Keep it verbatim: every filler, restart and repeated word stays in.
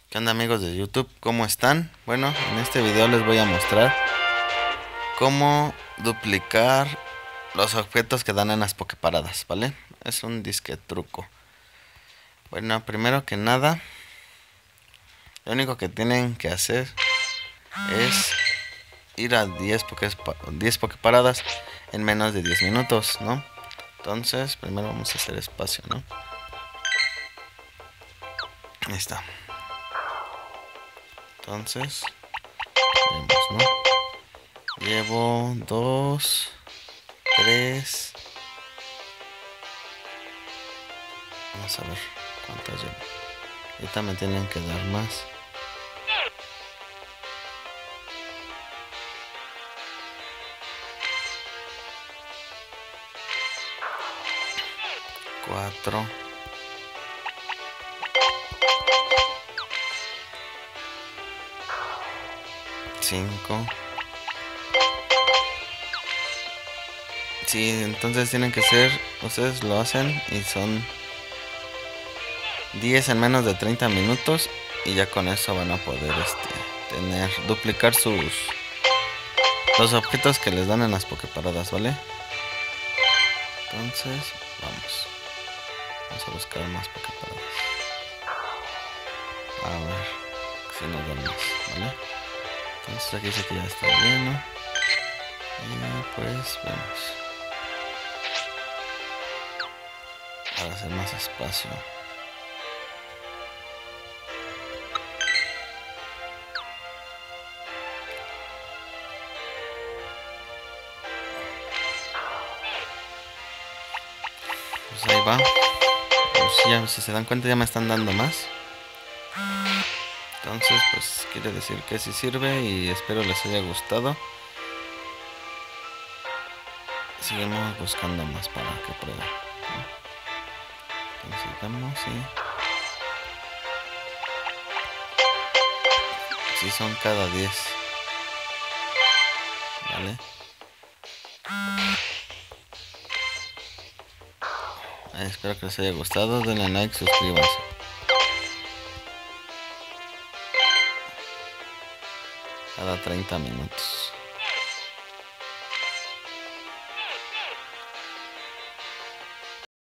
¿Qué onda amigos de YouTube? ¿Cómo están? Bueno, en este video les voy a mostrar cómo duplicar los objetos que dan en las poképaradas, ¿vale? Es un disque truco. Bueno, primero que nada, lo único que tienen que hacer es ir a diez, diez poképaradas en menos de diez minutos, ¿no? Entonces, primero vamos a hacer espacio, ¿no? Ahí está. Entonces, vemos, ¿no? Llevo dos, tres. Vamos a ver cuántas llevo. Ahorita me tienen que dar más. Cuatro. Cinco. Sí, entonces tienen que ser, ustedes lo hacen y son diez en menos de treinta minutos y ya con eso van a poder este tener, duplicar sus los objetos que les dan en las poképaradas, ¿vale? Entonces, vamos. Vamos a buscar más poképaradas. A ver si nos dan más, ¿vale? Entonces aquí dice que ya está lleno. Y pues vemos. Para hacer más espacio. Pues ahí va. Pues ya, si se dan cuenta ya me están dando más. Entonces pues quiere decir que sí sirve y espero les haya gustado. Seguimos buscando más para que prueben, ¿no? Entonces vamos y si son cada diez, ¿vale? Ahí, espero que les haya gustado, denle like, suscríbanse. Cada treinta minutos.